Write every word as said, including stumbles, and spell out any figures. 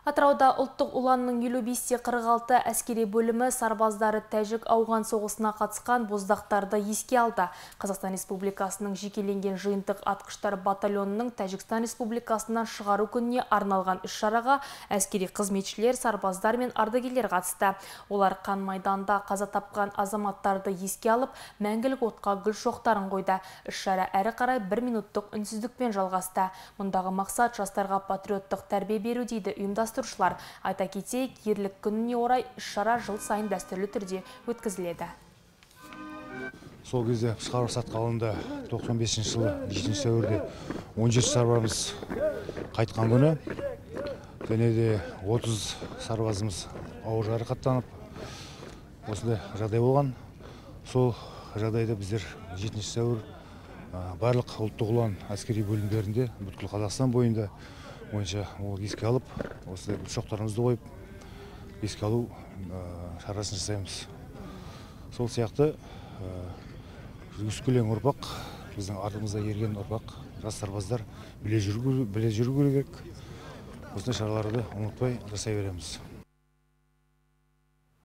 Атырауда ұлттық ұланның елу бесте қырық алты әскери бөлімі сарбаздары Тәжік-Ауған соғысына қатысқан боздақтарды еске алды. Қазақстан Республикасының жекеленген жиынтық атқыштар батальонының Тәжікстан Республикасынан шығару күніне арналған іс-шараға әскери қызметшілер, сарбаздар мен ардагерлер қатысты. Олар қан майданда қаза тапқан азаматтарды еске алып, мәңгілік отқа гүл шоқтарын қойды. Іс-шара әрі қарай бір минуттық үнсіздікпен жалғасты. Мұндағы мақсат жастарға патриоттық тәрбие беру дейді ұйымдастырушылар. Айта кетейік, ерлік күніне орай іс-шара жыл сайын дәстүрлі түрде өткізіледі. Сол кезде шығару сатқа алынды тоқсан бесінші жылы жетінші сәуірде он жеті сарбазымыз қайтқан күні, және де отыз сарбазымыз ауыр жарақаттанып, осындай жағдай болған. Сол жағдайда біздер жетінші сәуір барлық ұлттық ұлан әскери бөлімдерінде бүткіл Қазақстан бойында бойынша ол еске алып, осындай гүл шоқтарымызды қойып, еске алу шарасын жасаймыз. Сол сияқты өскелең ұрпақ, біздің артымызда ерген ұрпақ, жас сарбаздар біле жүру керек. Осындай шараларды ұмытпай жасай береміз.